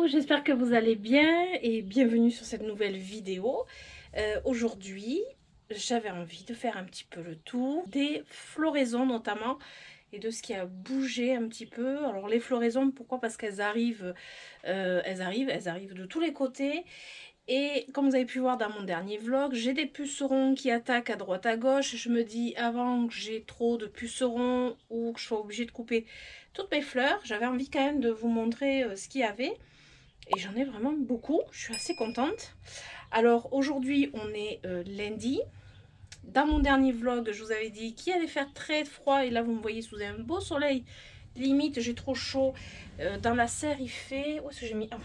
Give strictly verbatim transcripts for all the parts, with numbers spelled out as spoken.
j'espère que vous allez bien et bienvenue sur cette nouvelle vidéo. Euh, Aujourd'hui, j'avais envie de faire un petit peu le tour des floraisons notamment et de ce qui a bougé un petit peu. Alors les floraisons, pourquoi? Parce qu'elles arrivent, euh, elles arrivent, elles arrivent de tous les côtés. Et comme vous avez pu voir dans mon dernier vlog, j'ai des pucerons qui attaquent à droite à gauche. Je me dis, avant que j'ai trop de pucerons ou que je sois obligée de couper toutes mes fleurs, j'avais envie quand même de vous montrer euh, ce qu'il y avait. Et j'en ai vraiment beaucoup, je suis assez contente. Alors aujourd'hui on est euh, lundi. Dans mon dernier vlog je vous avais dit qu'il allait faire très froid et là vous me voyez sous un beau soleil. Limite j'ai trop chaud. Euh, dans la serre il fait... Où est-ce que j'ai mis... Oh.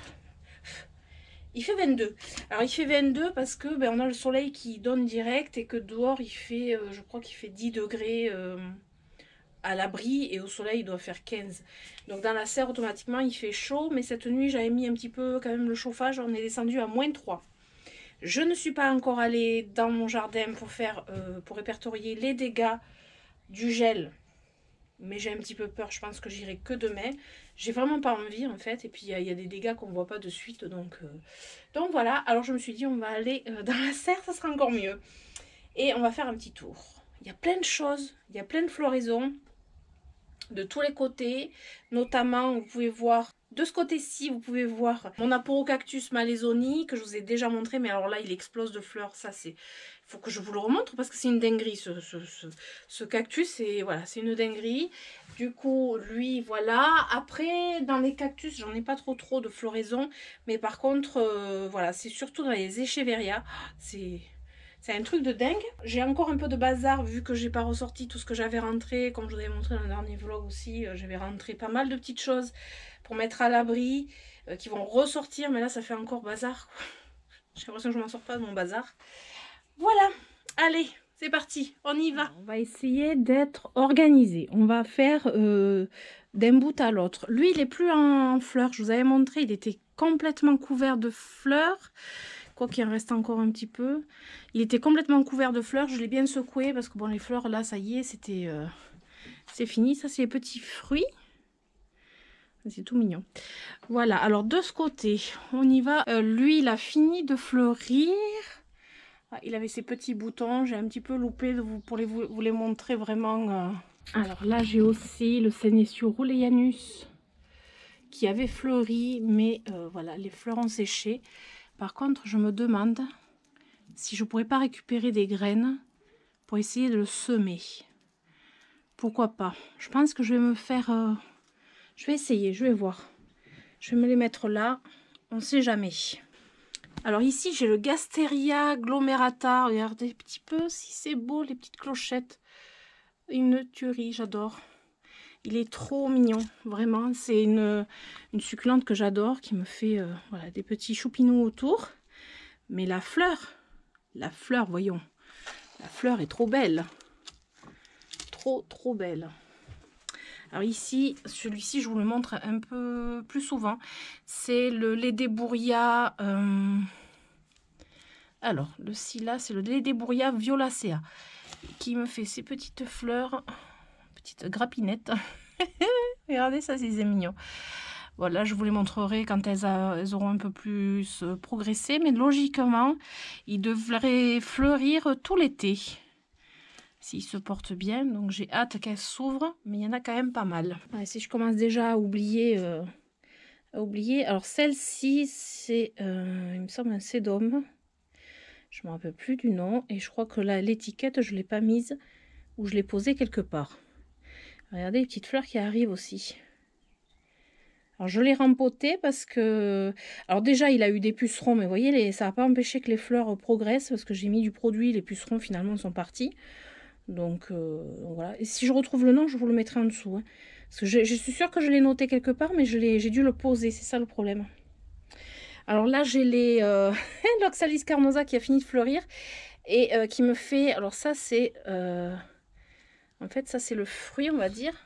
Il fait vingt-deux. Alors il fait vingt-deux parce que ben, on a le soleil qui donne direct et que dehors il fait, euh, je crois qu'il fait dix degrés euh, à l'abri et au soleil il doit faire quinze. Donc dans la serre automatiquement il fait chaud, mais cette nuit j'avais mis un petit peu quand même le chauffage, on est descendu à moins trois. Je ne suis pas encore allée dans mon jardin pour faire, euh, pour répertorier les dégâts du gel. Mais j'ai un petit peu peur, je pense que j'irai que demain. J'ai vraiment pas envie en fait. Et puis il y, y a des dégâts qu'on voit pas de suite. Donc, euh... donc voilà, alors je me suis dit on va aller euh, dans la serre, ça sera encore mieux. Et on va faire un petit tour. Il y a plein de choses, il y a plein de floraisons de tous les côtés. Notamment, vous pouvez voir, de ce côté-ci, vous pouvez voir mon Aporocactus malaisonii que je vous ai déjà montré. Mais alors là, il explose de fleurs. Ça, c'est... Il faut que je vous le remontre parce que c'est une dinguerie, ce, ce, ce, ce cactus. Et voilà, c'est une dinguerie. Du coup, lui, voilà. Après, dans les cactus, j'en ai pas trop trop de floraison. Mais par contre, euh, voilà, c'est surtout dans les Echeveria. C'est... C'est un truc de dingue. J'ai encore un peu de bazar vu que j'ai pas ressorti tout ce que j'avais rentré. Comme je vous avais montré dans le dernier vlog aussi, euh, j'avais rentré pas mal de petites choses pour mettre à l'abri, euh, qui vont ressortir. Mais là, ça fait encore bazar. J'ai l'impression que je m'en sors pas de mon bazar. Voilà, allez, c'est parti, on y va. On va essayer d'être organisé. On va faire euh, d'un bout à l'autre. Lui, il est plus en fleurs. Je vous avais montré, il était complètement couvert de fleurs. Quoi qu'il en reste encore un petit peu. Il était complètement couvert de fleurs. Je l'ai bien secoué parce que bon, les fleurs là, ça y est, c'était, euh, c'est fini. Ça, c'est les petits fruits. C'est tout mignon. Voilà. Alors de ce côté, on y va. Euh, lui, il a fini de fleurir. Ah, il avait ses petits boutons. J'ai un petit peu loupé de vous, pour les, vous, vous les montrer vraiment. Euh... Alors là, j'ai aussi le Senecio Rullianus qui avait fleuri, mais euh, voilà, les fleurs ont séché. Par contre, je me demande si je pourrais pas récupérer des graines pour essayer de le semer. Pourquoi pas? Je pense que je vais me faire... Euh, je vais essayer, je vais voir. Je vais me les mettre là, on sait jamais. Alors ici, j'ai le Gasteria glomerata. Regardez un petit peu si c'est beau, les petites clochettes. Une tuerie, j'adore. Il est trop mignon, vraiment. C'est une, une succulente que j'adore, qui me fait euh, voilà, des petits choupinous autour. Mais la fleur, la fleur, voyons, la fleur est trop belle. Trop, trop belle. Alors ici, celui-ci, je vous le montre un peu plus souvent. C'est le Lédébouria. Euh... Alors, le Scylla, c'est le Lédébouria violacea, qui me fait ces petites fleurs, petites grappinettes. Regardez ça, c'est mignon. Voilà, je vous les montrerai quand elles, a, elles auront un peu plus progressé. Mais logiquement, ils devraient fleurir tout l'été. S'ils se portent bien. Donc j'ai hâte qu'elles s'ouvrent. Mais il y en a quand même pas mal. Ouais, si je commence déjà à oublier... Euh, à oublier. Alors celle-ci, c'est... Euh, il me semble un sédum. Je ne me rappelle plus du nom. Et je crois que là, l'étiquette, je ne l'ai pas mise. Ou je l'ai posée quelque part. Regardez les petites fleurs qui arrivent aussi. Alors je l'ai rempoté parce que... Alors déjà il a eu des pucerons, mais vous voyez, les... ça n'a pas empêché que les fleurs progressent parce que j'ai mis du produit, les pucerons finalement sont partis. Donc, euh, donc voilà. Et si je retrouve le nom, je vous le mettrai en dessous. Hein. Parce que je, je suis sûre que je l'ai noté quelque part, mais j'ai dû le poser, c'est ça le problème. Alors là j'ai les euh, l'Oxalis carnosa qui a fini de fleurir et euh, qui me fait... Alors ça c'est... Euh... En fait ça c'est le fruit on va dire.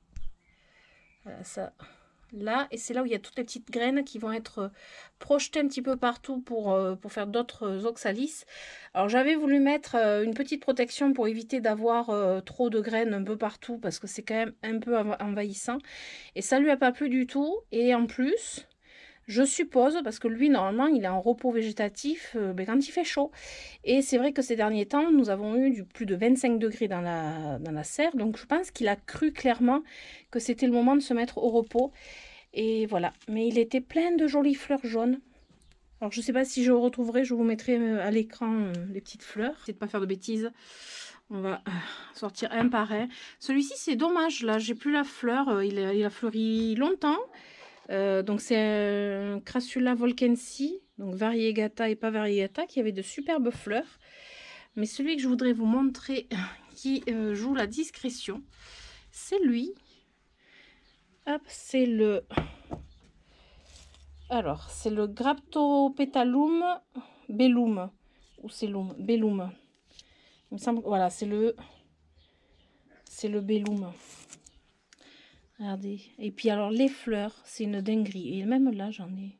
Voilà ça... Là, et c'est là où il y a toutes les petites graines qui vont être projetées un petit peu partout pour, euh, pour faire d'autres oxalis. Alors j'avais voulu mettre euh, une petite protection pour éviter d'avoir euh, trop de graines un peu partout parce que c'est quand même un peu envahissant. Et ça lui a pas plu du tout. Et en plus, Je suppose, parce que lui, normalement, il est en repos végétatif euh, ben, quand il fait chaud. Et c'est vrai que ces derniers temps, nous avons eu du plus de vingt-cinq degrés dans la, dans la serre. Donc, je pense qu'il a cru clairement que c'était le moment de se mettre au repos. Et voilà. Mais il était plein de jolies fleurs jaunes. Alors, je ne sais pas si je le retrouverai. Je vous mettrai à l'écran euh, les petites fleurs. Essayez de ne pas faire de bêtises. On va euh, sortir un par un. Celui-ci, c'est dommage. Là, j'ai plus la fleur. Euh, il, a, il a fleuri longtemps. Euh, donc c'est un Crassula volkensi, donc variegata et pas variegata, qui avait de superbes fleurs. Mais celui que je voudrais vous montrer, qui euh, joue la discrétion, c'est lui. Hop, c'est le... Alors, c'est le Graptopetalum bellum, ou c'est l'um, bellum. Il me semble, voilà, c'est le... C'est le bellum. Regardez. Et puis alors les fleurs, c'est une dinguerie. Et même là, j'en ai.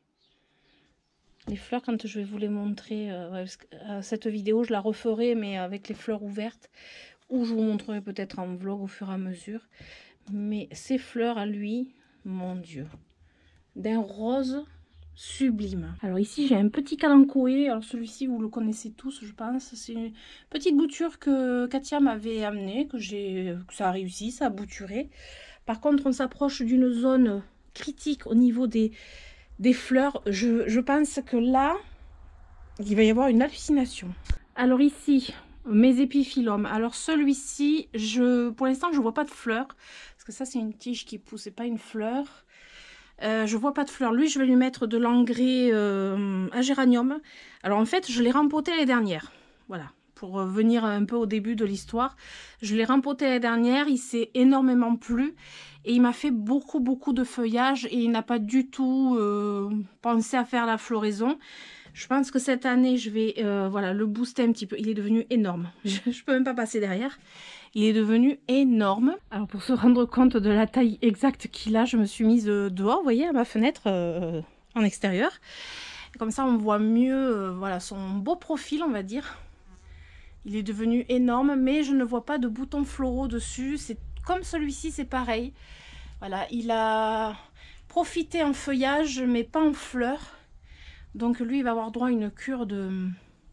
Les fleurs, quand je vais vous les montrer, euh, ouais, parce que, euh, cette vidéo, je la referai, mais avec les fleurs ouvertes. Ou je vous montrerai peut-être en vlog au fur et à mesure. Mais ces fleurs à lui, mon Dieu. D'un rose sublime. Alors ici, j'ai un petit calanchoé. Alors celui-ci, vous le connaissez tous, je pense. C'est une petite bouture que Katia m'avait amenée, que j'ai, que ça a réussi, ça a bouturé. Par contre, on s'approche d'une zone critique au niveau des, des fleurs. Je, je pense que là, il va y avoir une hallucination. Alors ici, mes épiphylomes. Alors celui-ci, je, pour l'instant, je ne vois pas de fleurs. Parce que ça, c'est une tige qui pousse, c'est pas une fleur. Euh, je vois pas de fleurs. Lui, je vais lui mettre de l'engrais euh, à géranium. Alors en fait, je l'ai rempoté l'année dernière. Voilà. Pour venir un peu au début de l'histoire. Je l'ai rempoté l'année dernière, il s'est énormément plu et il m'a fait beaucoup beaucoup de feuillage et il n'a pas du tout euh, pensé à faire la floraison. Je pense que cette année, je vais euh, voilà, le booster un petit peu. Il est devenu énorme. Je ne peux même pas passer derrière. Il est devenu énorme. Alors pour se rendre compte de la taille exacte qu'il a, je me suis mise dehors, vous voyez, à ma fenêtre euh, en extérieur. Comme ça, on voit mieux euh, voilà, son beau profil, on va dire. Il est devenu énorme, mais je ne vois pas de boutons floraux dessus. C'est comme celui-ci, c'est pareil. Voilà, il a profité en feuillage, mais pas en fleurs. Donc lui, il va avoir droit à une cure de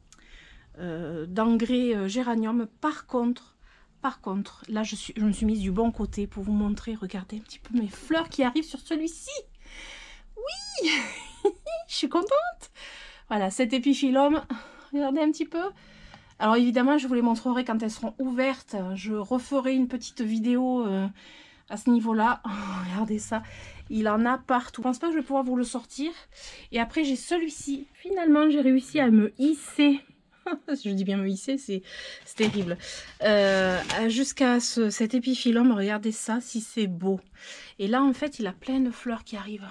euh, d'engrais euh, géranium. Par contre, par contre, là, je, suis, je me suis mise du bon côté pour vous montrer. Regardez un petit peu mes fleurs qui arrivent sur celui-ci. Oui, je suis contente. Voilà, cet épiphyllum, regardez un petit peu. Alors évidemment, je vous les montrerai quand elles seront ouvertes. Je referai une petite vidéo euh, à ce niveau-là. Oh, regardez ça, il en a partout. Je pense pas que je vais pouvoir vous le sortir. Et après, j'ai celui-ci. Finalement, j'ai réussi à me hisser. Je dis bien me hisser, c'est terrible. Euh, Jusqu'à ce, cet épiphyllum, regardez ça, si c'est beau. Et là, en fait, il a plein de fleurs qui arrivent.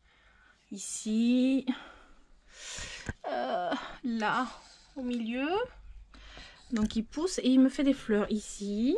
Ici. Euh, là, au milieu. Donc il pousse et il me fait des fleurs ici.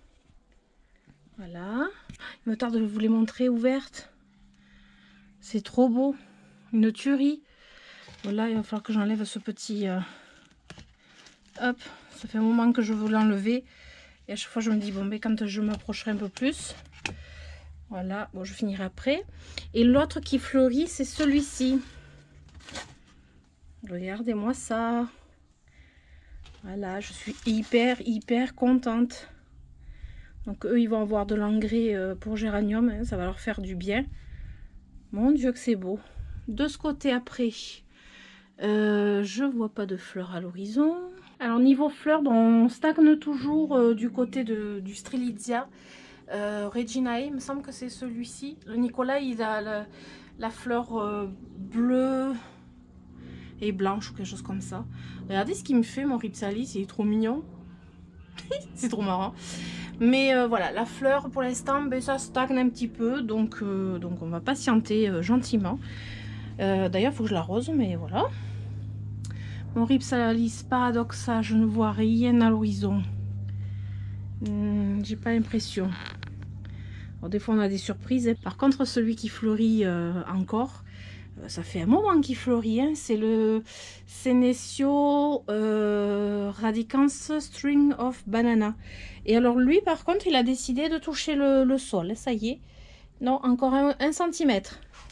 Voilà. Il me tarde de vous les montrer ouvertes. C'est trop beau. Une tuerie. Voilà, il va falloir que j'enlève ce petit... Euh... Hop, ça fait un moment que je veux l'enlever. Et à chaque fois je me dis, bon, mais quand je m'approcherai un peu plus. Voilà, bon, je finirai après. Et l'autre qui fleurit, c'est celui-ci. Regardez-moi ça. Voilà, je suis hyper, hyper contente. Donc eux, ils vont avoir de l'engrais pour géranium. Hein, ça va leur faire du bien. Mon Dieu que c'est beau. De ce côté après, euh, je vois pas de fleurs à l'horizon. Alors niveau fleurs, bon, on stagne toujours euh, du côté de, du Strelitzia. Euh, Reginae, il me semble que c'est celui-ci. Le Nicolas, il a la, la fleur euh, bleue et blanche ou quelque chose comme ça. Regardez ce qu'il me fait, mon Rhipsalis, il est trop mignon. C'est trop marrant. Mais euh, voilà, la fleur pour l'instant, ben, ça stagne un petit peu. Donc, euh, donc on va patienter euh, gentiment. Euh, D'ailleurs, il faut que je l'arrose, mais voilà. Mon Rhipsalis paradoxa, je ne vois rien à l'horizon. Hum, J'ai pas l'impression. Des fois, on a des surprises. Par contre, celui qui fleurit euh, encore, ça fait un moment qu'il fleurit, hein. C'est le Senecio euh, Radicans String of Banana. Et alors lui, par contre, il a décidé de toucher le, le sol. Ça y est. Non, encore un, un centimètre.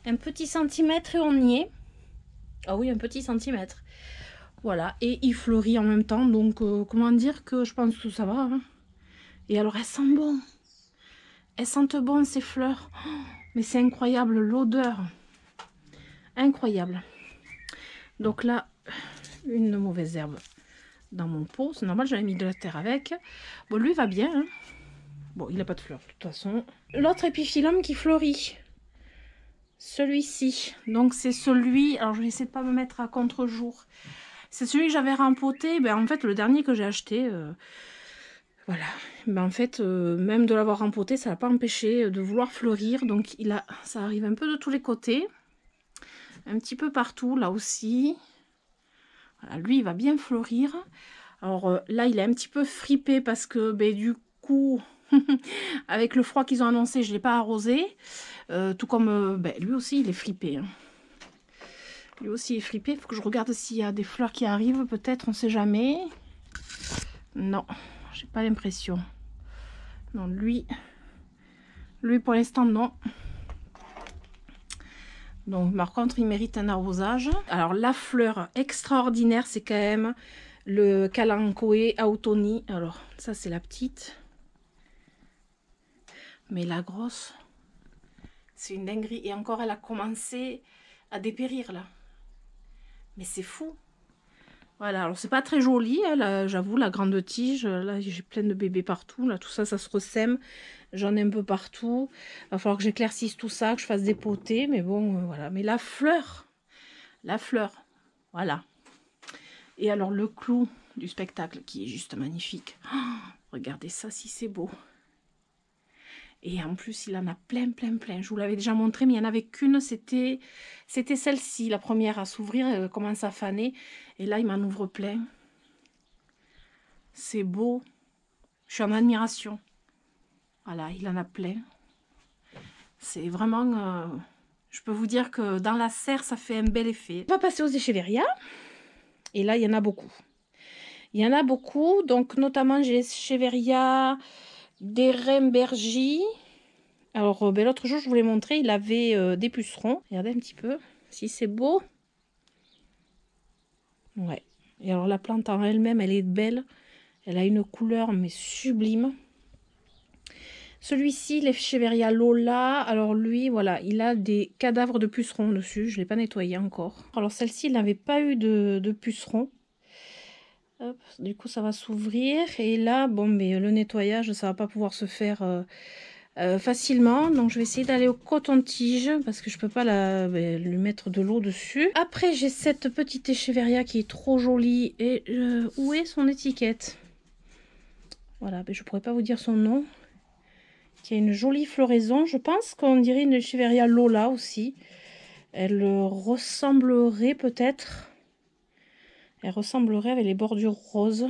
Un petit centimètre et on y est. Ah oui, un petit centimètre. Voilà, et il fleurit en même temps, donc euh, comment dire que je pense que ça va. Hein. Et alors, elles sentent bon. Elles sentent bon ces fleurs. Oh, mais c'est incroyable, l'odeur. Incroyable. Donc là, une mauvaise herbe dans mon pot. C'est normal, j'avais mis de la terre avec. Bon, lui va bien. Hein. Bon, il n'a pas de fleurs, de toute façon. L'autre épiphyllum qui fleurit. Celui-ci. Donc, c'est celui... Alors, je vais essayer de ne pas me mettre à contre-jour. C'est celui que j'avais rempoté. Ben, en fait, le dernier que j'ai acheté... Euh, voilà. Ben, en fait, euh, même de l'avoir rempoté, ça l'a pas empêché de vouloir fleurir. Donc, il a, ça arrive un peu de tous les côtés. Un petit peu partout, là aussi. Voilà, lui, il va bien fleurir. Alors euh, là, il est un petit peu fripé parce que ben, du coup, avec le froid qu'ils ont annoncé, je ne l'ai pas arrosé. Euh, tout comme euh, ben, lui aussi, il est fripé. Hein. Lui aussi, il est fripé. Il faut que je regarde s'il y a des fleurs qui arrivent. Peut-être, on ne sait jamais. Non, j'ai pas l'impression. Non, lui, lui pour l'instant, non. Donc, par contre, il mérite un arrosage. Alors, la fleur extraordinaire, c'est quand même le Kalanchoe Autumni. Alors, ça, c'est la petite. Mais la grosse, c'est une dinguerie. Et encore, elle a commencé à dépérir, là. Mais c'est fou. Voilà, alors c'est pas très joli, hein, j'avoue, la grande tige. Là, j'ai plein de bébés partout. Là, tout ça, ça se ressème. J'en ai un peu partout. Il va falloir que j'éclaircisse tout ça, que je fasse des potées. Mais bon, euh, voilà. Mais la fleur, la fleur, voilà. Et alors, le clou du spectacle, qui est juste magnifique. Oh, regardez ça, si c'est beau. Et en plus, il en a plein, plein, plein. Je vous l'avais déjà montré, mais il n'y en avait qu'une. C'était c'était celle-ci, la première à s'ouvrir. Elle commence à faner. Et là, il m'en ouvre plein. C'est beau. Je suis en admiration. Voilà, il en a plein. C'est vraiment... Euh, je peux vous dire que dans la serre, ça fait un bel effet. On va passer aux Echeveria. Et là, il y en a beaucoup. Il y en a beaucoup. Donc, notamment, j'ai Echeveria d'Erembergi. Alors, ben, l'autre jour, je vous l'ai montré, il avait euh, des pucerons. Regardez un petit peu si c'est beau. Ouais. Et alors, la plante en elle-même, elle est belle. Elle a une couleur, mais sublime. Celui-ci, l'Echeveria Lola. Alors, lui, voilà, il a des cadavres de pucerons dessus. Je ne l'ai pas nettoyé encore. Alors, celle-ci, il n'avait pas eu de, de pucerons. Hop, du coup, ça va s'ouvrir. Et là, bon, mais le nettoyage, ça ne va pas pouvoir se faire... Euh, Euh, facilement, donc je vais essayer d'aller au coton-tige parce que je peux pas la, bah, lui mettre de l'eau dessus. Après j'ai cette petite Echeveria qui est trop jolie et euh, où est son étiquette? Voilà, bah, je pourrais pas vous dire son nom. Qui a une jolie floraison, je pense qu'on dirait une Echeveria Lola aussi. Elle ressemblerait peut-être, elle ressemblerait avec les bordures roses.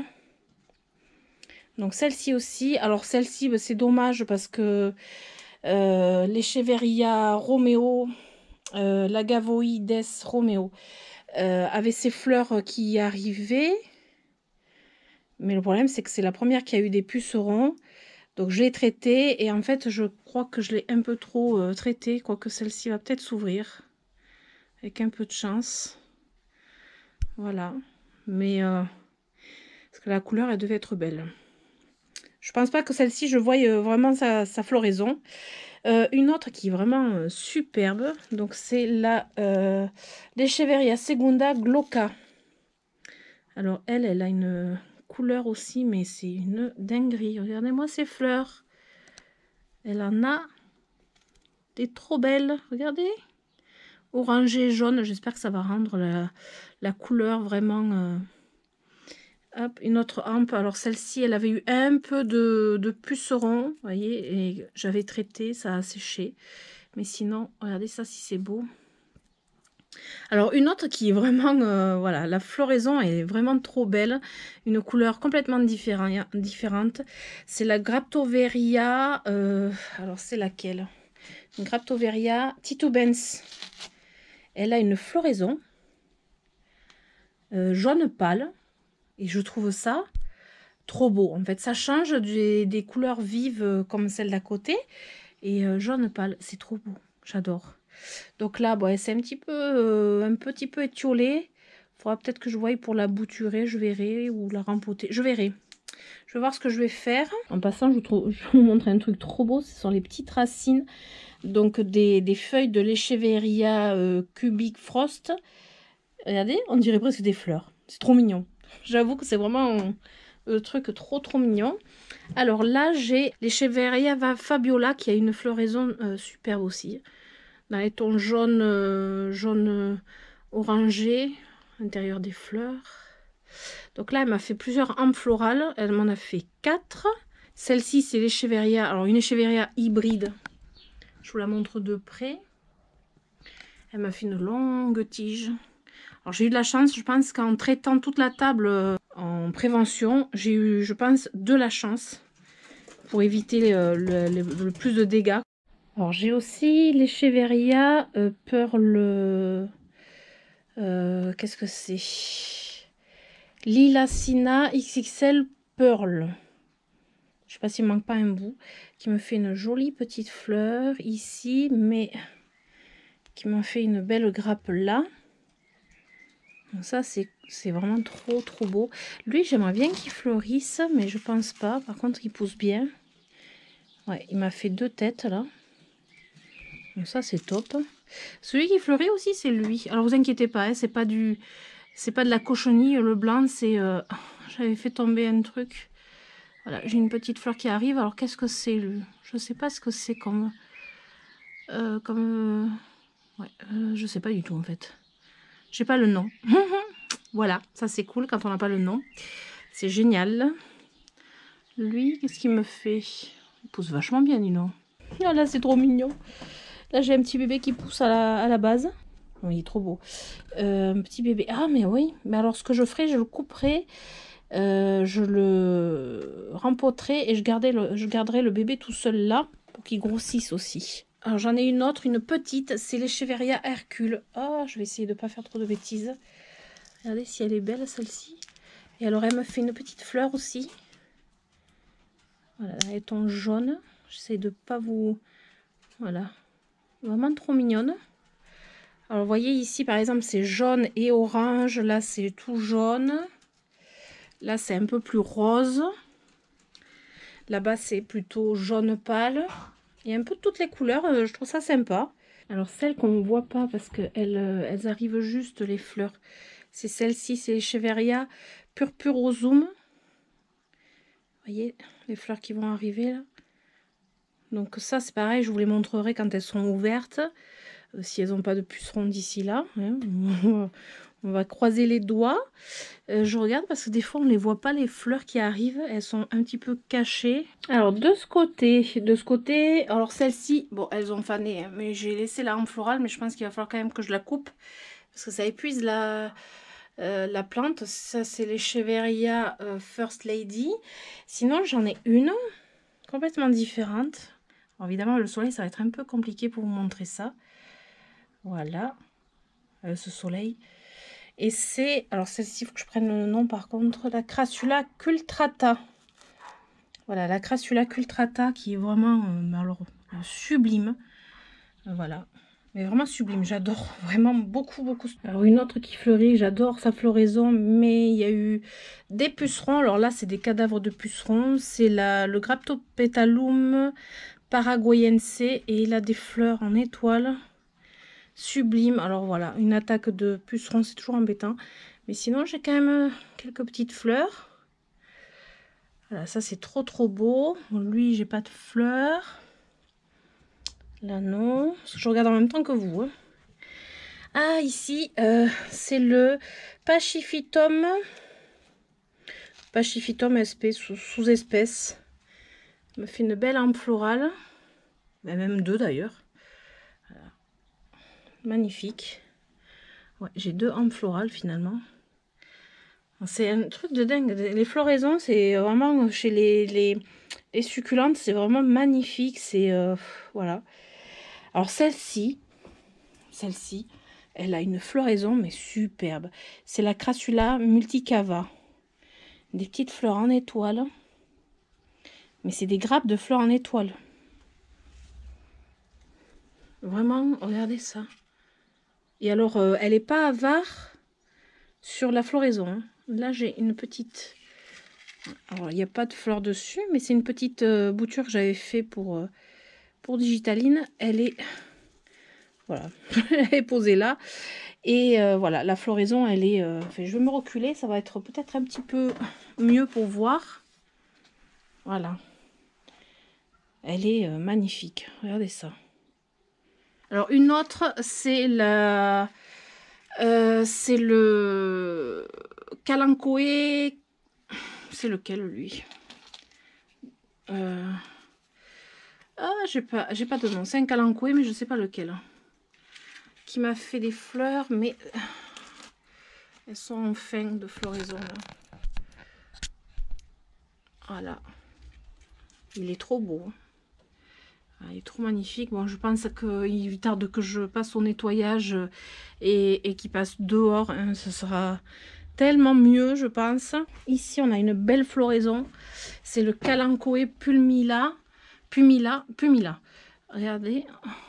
Donc celle-ci aussi, alors celle-ci bah, c'est dommage parce que euh, l'Echeveria Romeo, euh, la Gavoides Romeo, euh, avait ses fleurs qui y arrivaient. Mais le problème c'est que c'est la première qui a eu des pucerons. Donc je l'ai traitée et en fait je crois que je l'ai un peu trop euh, traitée. Quoique celle-ci va peut-être s'ouvrir. Avec un peu de chance. Voilà. Mais euh, parce que la couleur elle devait être belle. Je pense pas que celle-ci, je voie euh, vraiment sa, sa floraison. Euh, une autre qui est vraiment euh, superbe. Donc, c'est la euh, l'Echeveria Segunda Glauca. Alors, elle, elle a une couleur aussi, mais c'est une dinguerie. Regardez-moi ces fleurs. Elle en a des trop belles. Regardez. Orangé, jaune. J'espère que ça va rendre la, la couleur vraiment... Euh, hop, une autre hampe. Alors celle-ci, elle avait eu un peu de, de pucerons, vous voyez, et j'avais traité, ça a séché. Mais sinon, regardez ça si c'est beau. Alors une autre qui est vraiment, euh, voilà, la floraison est vraiment trop belle. Une couleur complètement différent, différente. C'est la Graptoveria, euh, alors c'est laquelle? Une Graptoveria titubens. Elle a une floraison euh, jaune pâle. Et je trouve ça trop beau. En fait, ça change des, des couleurs vives comme celle d'à côté. Et euh, jaune pâle, c'est trop beau. J'adore. Donc là, bon, c'est un petit peu, euh, un petit peu étiolé. Il faudra peut-être que je voie pour la bouturer, je verrai, ou la rempoter. Je verrai. Je vais voir ce que je vais faire. En passant, je vous, trouve, je vous montre un truc trop beau. Ce sont les petites racines, donc des, des feuilles de l'Echeveria euh, Cubic Frost. Regardez, on dirait presque des fleurs. C'est trop mignon. J'avoue que c'est vraiment un, un truc trop trop mignon. Alors là, j'ai l'Echeveria Fabiola qui a une floraison euh, superbe aussi. Dans les tons jaune, euh, jaune euh, orangé, à l'intérieur des fleurs. Donc là, elle m'a fait plusieurs hampes florales. Elle m'en a fait quatre. Celle-ci, c'est l'Echeveria. Alors, une Echeveria hybride. Je vous la montre de près. Elle m'a fait une longue tige. Alors, j'ai eu de la chance. Je pense qu'en traitant toute la table euh, en prévention, j'ai eu, je pense, de la chance pour éviter euh, le, le, le plus de dégâts. Alors, j'ai aussi l'Echeveria euh, Pearl... Euh, Qu'est-ce que c'est? Lilacina X X L Pearl. Je sais pas s'il manque pas un bout. Qui me fait une jolie petite fleur ici, mais qui m'a fait une belle grappe là. Donc ça, c'est vraiment trop trop beau. Lui, j'aimerais bien qu'il fleurisse, mais je pense pas. Par contre, il pousse bien. Ouais, il m'a fait deux têtes là. Donc ça, c'est top. Celui qui fleurit aussi, c'est lui. Alors, vous inquiétez pas, hein, c'est pas du... C'est pas de la cochonille, le blanc, c'est... Euh... J'avais fait tomber un truc. Voilà, j'ai une petite fleur qui arrive. Alors, qu'est-ce que c'est, lui? Je sais pas ce que c'est comme... Euh, comme... Euh... Ouais, euh, je sais pas du tout, en fait. J'ai pas le nom. Voilà, ça, c'est cool quand on n'a pas le nom. C'est génial. Lui, qu'est-ce qu'il me fait? Il pousse vachement bien, dis donc. Oh là, c'est trop mignon. Là, j'ai un petit bébé qui pousse à la, à la base. Oui, il est trop beau. Euh, un petit bébé. Ah, mais oui. Mais alors, ce que je ferai, je le couperai. Euh, je le rempoterai et je, gardais le, je garderai le bébé tout seul là pour qu'il grossisse aussi. Alors, j'en ai une autre, une petite. C'est l'Echeveria Hercule. Oh, je vais essayer de ne pas faire trop de bêtises. Regardez si elle est belle, celle-ci. Et alors, elle me fait une petite fleur aussi. Voilà, elle est en jaune. J'essaie de pas vous... Voilà. Vraiment trop mignonne. Alors, vous voyez ici, par exemple, c'est jaune et orange. Là, c'est tout jaune. Là, c'est un peu plus rose. Là-bas, c'est plutôt jaune pâle. Il y a un peu de toutes les couleurs. Je trouve ça sympa. Alors, celles qu'on ne voit pas parce qu'elles elles arrivent juste, les fleurs. C'est celle-ci, c'est l'Echeveria Purpurosum. Vous voyez les fleurs qui vont arriver là. Donc ça, c'est pareil. Je vous les montrerai quand elles seront ouvertes. Euh, si elles n'ont pas de pucerons d'ici là. Hein. On va croiser les doigts. Euh, je regarde parce que des fois on ne les voit pas, les fleurs qui arrivent. Elles sont un petit peu cachées. Alors de ce côté, de ce côté, alors celles-ci, bon elles ont fané, hein, mais j'ai laissé la hampe florale, mais je pense qu'il va falloir quand même que je la coupe. Parce que ça épuise la, euh, la plante. Ça c'est l'Echeveria euh, First Lady. Sinon j'en ai une complètement différente. Alors, évidemment le soleil ça va être un peu compliqué pour vous montrer ça. Voilà. Euh, ce soleil. Et c'est, alors celle-ci, il faut que je prenne le nom par contre, la Crassula cultrata. Voilà, la Crassula cultrata qui est vraiment, euh, alors, euh, sublime. Euh, voilà, mais vraiment sublime, j'adore vraiment beaucoup, beaucoup. Alors une autre qui fleurit, j'adore sa floraison, mais il y a eu des pucerons. Alors là, c'est des cadavres de pucerons. C'est la le Graptopétalum paraguayense et il a des fleurs en étoile. Sublime. Alors voilà, une attaque de pucerons, c'est toujours embêtant. Mais sinon, j'ai quand même quelques petites fleurs. Voilà, ça c'est trop trop beau. Lui, j'ai pas de fleurs. Là, non. Je regarde en même temps que vous. Hein. Ah, ici, euh, c'est le Pachyphytum. Pachyphytum sp, sous-espèce. Sous me fait une belle hampe florale. Même deux d'ailleurs. Voilà. Magnifique. Ouais, j'ai deux hampes florales finalement. C'est un truc de dingue. Les floraisons, c'est vraiment chez les, les, les succulentes, c'est vraiment magnifique. C'est euh, voilà. Alors celle-ci, celle-ci, elle a une floraison mais superbe. C'est la Crassula multicava. Des petites fleurs en étoile. Mais c'est des grappes de fleurs en étoile. Vraiment, regardez ça. Et alors, euh, elle n'est pas avare sur la floraison. Hein. Là, j'ai une petite... Alors, il n'y a pas de fleurs dessus, mais c'est une petite euh, bouture que j'avais fait pour, euh, pour Digitaline. Elle est... Voilà, elle est posée là. Et euh, voilà, la floraison, elle est... Euh... Enfin, je vais me reculer, ça va être peut-être un petit peu mieux pour voir. Voilà. Elle est euh, magnifique. Regardez ça. Alors, une autre, c'est la... Euh, c'est le... Kalanchoe... C'est lequel, lui euh... Ah, j'ai pas, j'ai pas de nom. C'est un Kalanchoe, mais je sais pas lequel. Qui m'a fait des fleurs, mais... Elles sont en fin de floraison, là. Voilà. Il est trop beau. Il est trop magnifique. Bon, je pense qu'il tarde que je passe au nettoyage et, et qu'il passe dehors. Hein, ce sera tellement mieux, je pense. Ici, on a une belle floraison. C'est le Kalanchoe pumila. Pumila. Pumila. Regardez.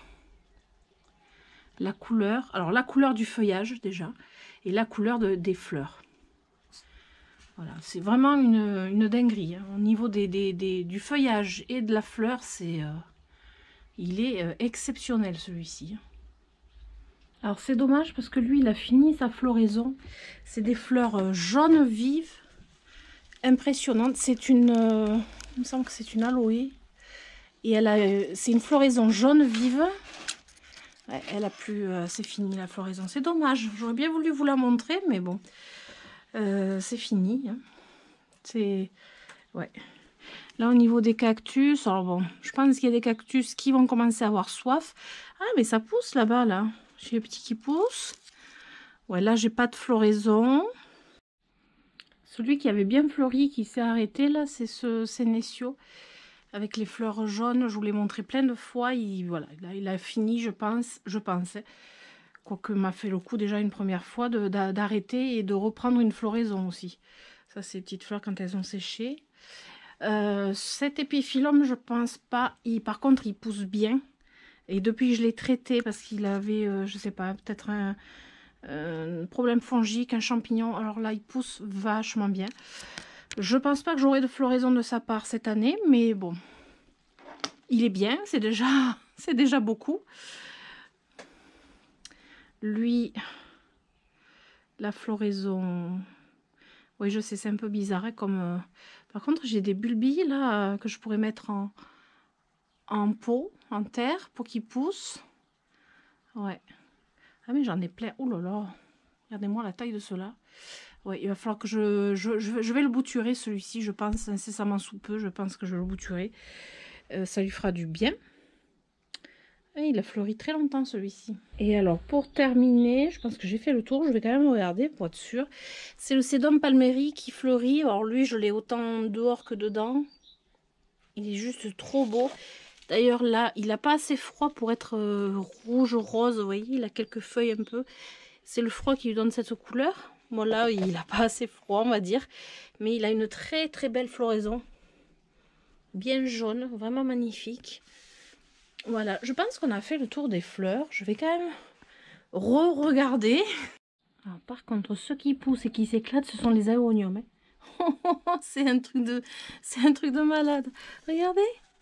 La couleur. Alors, la couleur du feuillage, déjà. Et la couleur de, des fleurs. Voilà, c'est vraiment une, une dinguerie. Hein. Au niveau des, des, des, du feuillage et de la fleur, c'est... Euh, il est euh, exceptionnel, celui-ci. Alors, c'est dommage parce que lui, il a fini sa floraison. C'est des fleurs euh, jaunes vives. Impressionnantes. C'est une... Euh, il me semble que c'est une aloe. Et elle a... Euh, c'est une floraison jaune vive. Ouais, elle a plus... Euh, c'est fini, la floraison. C'est dommage. J'aurais bien voulu vous la montrer, mais bon... Euh, c'est fini. Hein. C'est... Ouais. Là, au niveau des cactus, alors bon, je pense qu'il y a des cactus qui vont commencer à avoir soif. Ah, mais ça pousse là-bas, là. J'ai les petits qui poussent. Ouais, là, j'ai pas de floraison. Celui qui avait bien fleuri, qui s'est arrêté, là, c'est ce Sénécio. Avec les fleurs jaunes, je vous l'ai montré plein de fois. Il, voilà, là, il a fini, je pense. Je pense. Quoique m'a fait le coup déjà une première fois d'arrêter et de reprendre une floraison aussi. Ça, c'est les petites fleurs quand elles ont séché. Euh, cet épiphyllum, je pense pas. Il, par contre, il pousse bien. Et depuis que je l'ai traité, parce qu'il avait, euh, je sais pas, peut-être un, un problème fongique, un champignon. Alors là, il pousse vachement bien. Je pense pas que j'aurai de floraison de sa part cette année, mais bon. Il est bien, c'est déjà, c'est déjà beaucoup. Lui, la floraison... Oui, je sais, c'est un peu bizarre. Hein, comme, euh... Par contre, j'ai des bulbilles là euh, que je pourrais mettre en, en pot, en terre, pour qu'ils poussent. Ouais. Ah, mais j'en ai plein. Oh là là. Regardez-moi la taille de ceux-là. Ouais, il va falloir que je... Je, je, je vais le bouturer, celui-ci, je pense, incessamment sous peu. Je pense que je vais le bouturer. Euh, ça lui fera du bien. Et il a fleuri très longtemps, celui-ci. Et alors, pour terminer, je pense que j'ai fait le tour. Je vais quand même regarder pour être sûr. C'est le Sedum palmeri qui fleurit. Alors lui, je l'ai autant dehors que dedans. Il est juste trop beau. D'ailleurs, là, il n'a pas assez froid pour être euh, rouge-rose. Vous voyez, il a quelques feuilles un peu. C'est le froid qui lui donne cette couleur. Bon, là, il n'a pas assez froid, on va dire. Mais il a une très, très belle floraison. Bien jaune, vraiment magnifique. Voilà, je pense qu'on a fait le tour des fleurs. Je vais quand même re-regarder. Par contre, ceux qui poussent et qui s'éclatent, ce sont les aéoniums. Hein. C'est un truc de, c'est un truc de malade. Regardez.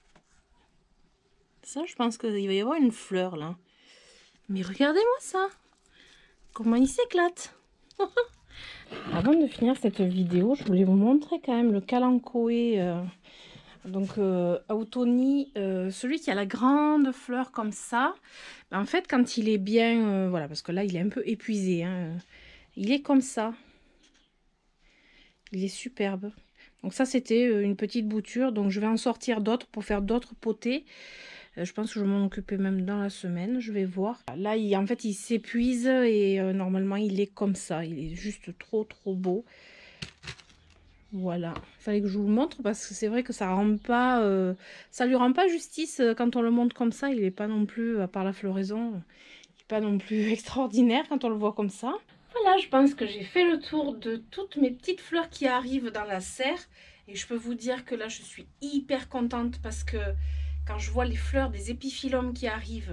Ça, je pense qu'il va y avoir une fleur là. Mais regardez-moi ça. Comment il s'éclate. Avant de finir cette vidéo, je voulais vous montrer quand même le Kalanchoe. Euh, Donc, euh, Autonie, euh, celui qui a la grande fleur comme ça, ben, en fait, quand il est bien, euh, voilà, parce que là, il est un peu épuisé, hein, il est comme ça. Il est superbe. Donc ça, c'était une petite bouture, donc je vais en sortir d'autres pour faire d'autres potées. Euh, je pense que je vais m'en occuper même dans la semaine, je vais voir. Là, il, en fait, il s'épuise et euh, normalement, il est comme ça. Il est juste trop, trop beau. Voilà, il fallait que je vous le montre parce que c'est vrai que ça rend pas, euh, ça lui rend pas justice quand on le montre comme ça. Il n'est pas non plus, à part la floraison, il n'est pas non plus extraordinaire quand on le voit comme ça. Voilà, je pense que j'ai fait le tour de toutes mes petites fleurs qui arrivent dans la serre. Et je peux vous dire que là, je suis hyper contente parce que quand je vois les fleurs des épiphyllums qui arrivent,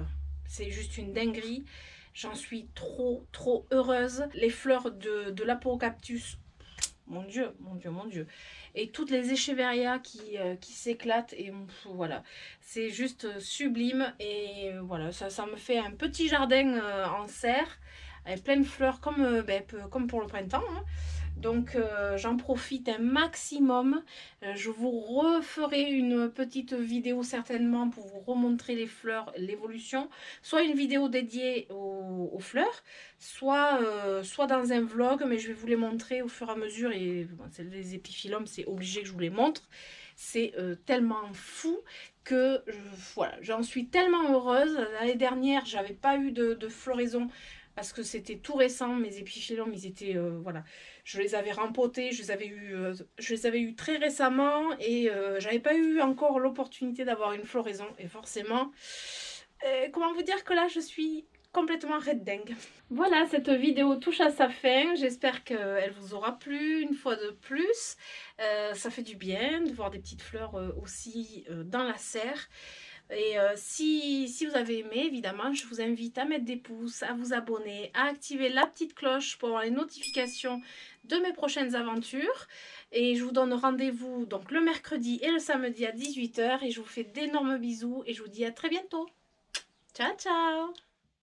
c'est juste une dinguerie. J'en suis trop, trop heureuse. Les fleurs de, de l'Apocactus, mon Dieu, mon Dieu, mon Dieu. Et toutes les écheverrias qui, euh, qui s'éclatent. Et pff, voilà, c'est juste sublime. Et euh, voilà, ça, ça me fait un petit jardin euh, en serre, avec plein de fleurs comme, euh, ben, comme pour le printemps. Hein. Donc euh, j'en profite un maximum. Euh, je vous referai une petite vidéo certainement pour vous remontrer les fleurs, l'évolution. Soit une vidéo dédiée aux, aux fleurs, soit, euh, soit dans un vlog, mais je vais vous les montrer au fur et à mesure. Et bon, les épiphyllums, c'est obligé que je vous les montre. C'est euh, tellement fou que je, voilà, j'en suis tellement heureuse. L'année dernière, j'avais pas eu de, de floraison parce que c'était tout récent. Mes épiphyllums, ils étaient, euh, voilà, je les avais rempotés, je les avais eu, euh, je les avais eu très récemment et euh, j'avais pas eu encore l'opportunité d'avoir une floraison. Et forcément, euh, comment vous dire que là, je suis complètement red dingue. Voilà, cette vidéo touche à sa fin. J'espère qu'elle vous aura plu une fois de plus. Euh, ça fait du bien de voir des petites fleurs euh, aussi euh, dans la serre. Et euh, si, si vous avez aimé, évidemment, je vous invite à mettre des pouces, à vous abonner, à activer la petite cloche pour avoir les notifications de mes prochaines aventures. Et je vous donne rendez-vous donc le mercredi et le samedi à dix-huit heures. Et je vous fais d'énormes bisous et je vous dis à très bientôt. Ciao, ciao!